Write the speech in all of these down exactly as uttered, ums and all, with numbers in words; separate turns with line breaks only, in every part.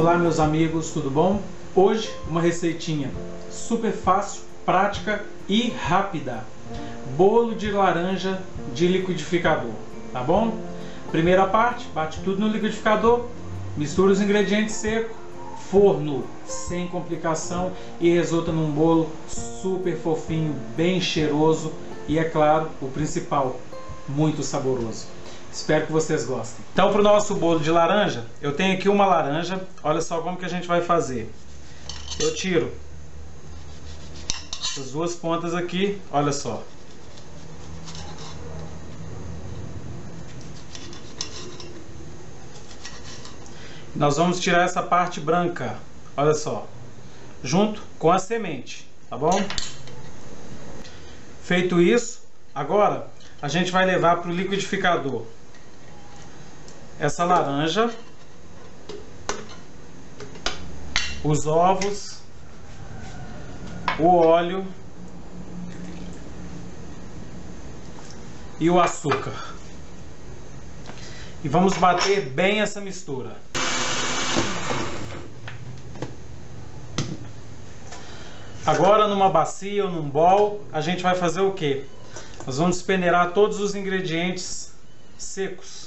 Olá meus amigos, tudo bom? Hoje uma receitinha super fácil, prática e rápida. Bolo de laranja de liquidificador, tá bom? Primeira parte, bate tudo no liquidificador, mistura os ingredientes secos, forno sem complicação e resulta num bolo super fofinho, bem cheiroso e, é claro, o principal, muito saboroso. Espero que vocês gostem. Então, para o nosso bolo de laranja, eu tenho aqui uma laranja. Olha só como que a gente vai fazer. Eu tiro as duas pontas aqui, olha só. Nós vamos tirar essa parte branca, olha só, junto com a semente, tá bom? Feito isso, agora a gente vai levar para o liquidificador essa laranja, os ovos, o óleo e o açúcar. E vamos bater bem essa mistura. Agora, numa bacia ou num bowl, a gente vai fazer o quê? Nós vamos peneirar todos os ingredientes secos.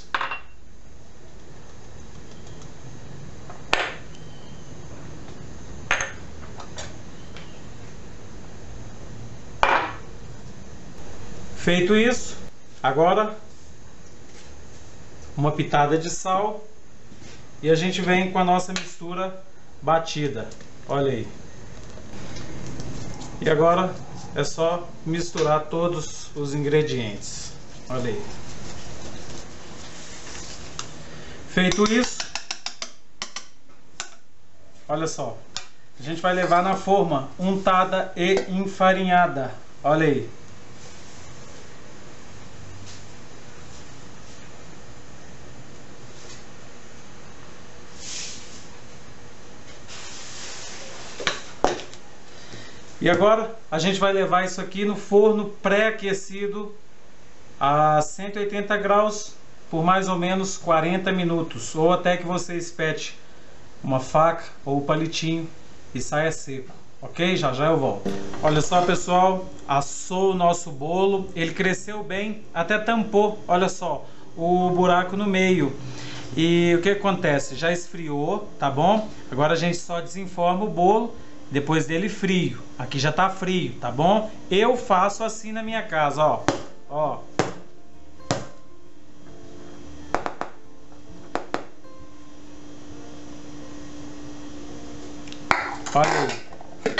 Feito isso, agora uma pitada de sal e a gente vem com a nossa mistura batida. Olha aí. E agora é só misturar todos os ingredientes. Olha aí. Feito isso, olha só, a gente vai levar na forma untada e enfarinhada. Olha aí. E agora a gente vai levar isso aqui no forno pré-aquecido a cento e oitenta graus por mais ou menos quarenta minutos, ou até que você espete uma faca ou palitinho e saia seco, ok? Já já eu volto. Olha só pessoal, assou o nosso bolo, ele cresceu bem, até tampou, olha só, o buraco no meio. E o que acontece? Já esfriou, tá bom? Agora a gente só desenforma o bolo depois dele frio. Aqui já tá frio, tá bom? Eu faço assim na minha casa, ó. Ó. Olha aí.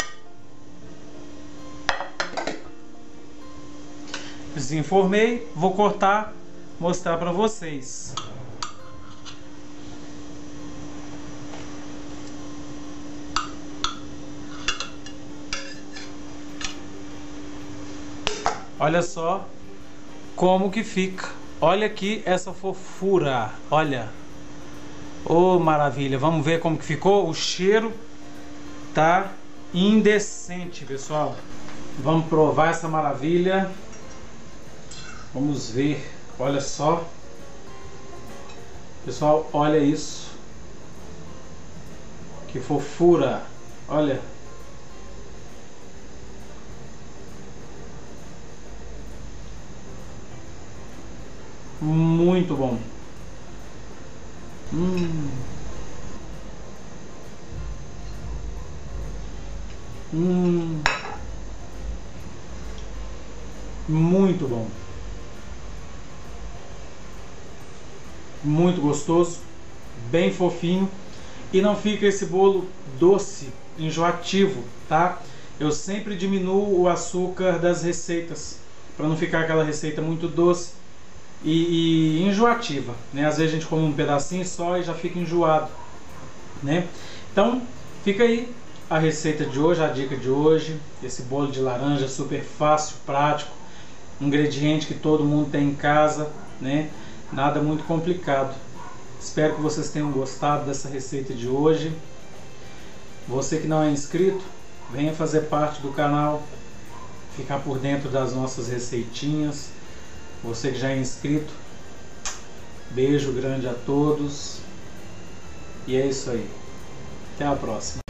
Desenformei, vou cortar, mostrar pra vocês. Olha só como que fica. Olha aqui essa fofura. Olha. Oh, maravilha. Vamos ver como que ficou. O cheiro tá indecente, pessoal. Vamos provar essa maravilha. Vamos ver. Olha só. Pessoal, olha isso. Que fofura. Olha. Muito bom. Hum. Hum. Muito bom. Muito gostoso, bem fofinho e não fica esse bolo doce, enjoativo, tá? Eu sempre diminuo o açúcar das receitas para não ficar aquela receita muito doce E, e enjoativa, né? Às vezes a gente come um pedacinho só e já fica enjoado, né? Então fica aí a receita de hoje, a dica de hoje, esse bolo de laranja super fácil, prático, um ingrediente que todo mundo tem em casa, né? Nada muito complicado. Espero que vocês tenham gostado dessa receita de hoje. Você que não é inscrito, venha fazer parte do canal, ficar por dentro das nossas receitinhas. Você que já é inscrito, beijo grande a todos. E é isso aí. Até a próxima.